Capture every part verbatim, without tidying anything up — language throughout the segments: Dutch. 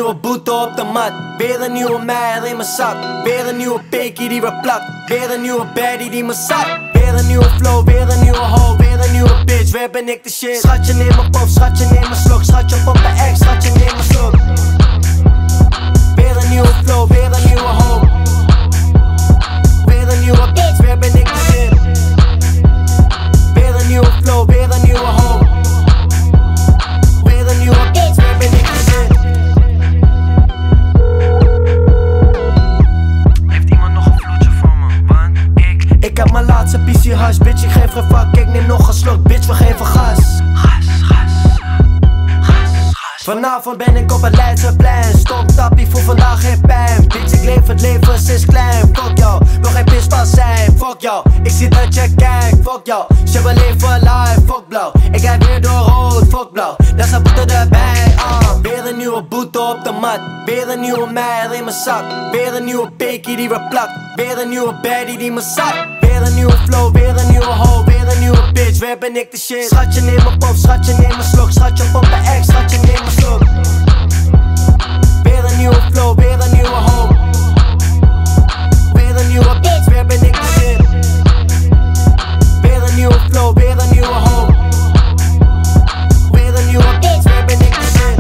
nieuwe boete op de mat. Weer een nieuwe meijer in mijn zak. Weer een nieuwe pekie die weer plakt. Weer een nieuwe baddie die me zat. Weer een nieuwe flow, weer een nieuwe hoe. Weer een nieuwe bitch, weer ben ik de shit. Schatje neem mijn pop, schatje neem mijn slok. Schatje op mijn ex, schatje neem mijn slok. Weer een nieuwe flow, weer een nieuwe hoe. Weer een nieuwe bitch, weer ben ik de shit. Weer een nieuwe flow, weer een nieuwe hoe. Weer een nieuwe bitch, weer ben ik de shit. Heeft iemand nog een vloedje voor me? Want ik... Ik heb mijn laatste P C hash, bitch, ik geef geen fuck. Ik neem nog een slok, bitch, we geven gas. Gas, gas, gas, gas. Vanavond ben ik op het Leidseplein. Stop tappie, voel vandaag geen pijn. Bitch, ik leef het leven sinds klein. Fuck jou, wil geen pispas zijn. Fuck jou, ik zie dat je kijkt. Fuck jou, ze wil leven live. Fuck blauw, ik rijd weer door rood. Fuck blauw, daar staat boete erbij. uh. Weer een nieuwe boete op de mat. Weer een nieuwe meijer in mijn zak. Weer een nieuwe pekie die weer plakt. Weer een nieuwe baddie die me zat. Weer een nieuwe flow, weer een nieuwe hoe. Weer een nieuwe bitch, weer ben ik de shit. Schatje neem mijn pop, schatje neem mijn slok. Schatje op mijn ex, schatje neem mijn slok. Weer een nieuwe flow, weer een nieuwe hoe. Weer een nieuwe bitch, weer ben ik de shit. Weer een nieuwe flow, weer een nieuwe hoe. Weer een nieuwe bitch, weer ben ik de shit.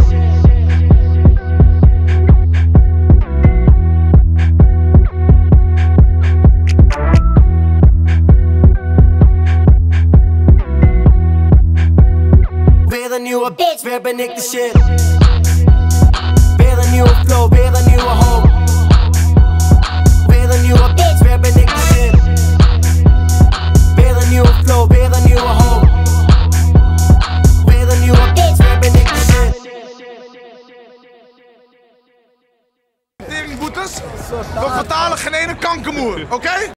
Weer een nieuwe bitch, weer ben ik de shit. Weer een nieuwe flow, weer een nieuwe hoe. Weer een nieuwe bitch, weer ben ik de shit. Weer een nieuwe flow, weer een nieuwe hoe. Weer een nieuwe bitch, weer ben ik de shit. Teringboetes, we vertalen geen ene kankermoer, oké? Okay?